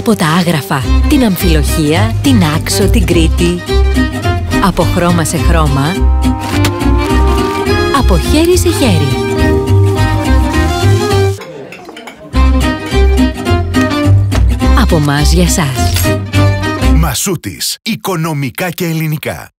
Από τα Άγραφα, την Αμφιλοχία, την Άξο, την Κρήτη. Από χρώμα σε χρώμα. Από χέρι σε χέρι. Από μας για σας. Μασούτης. Οικονομικά και ελληνικά.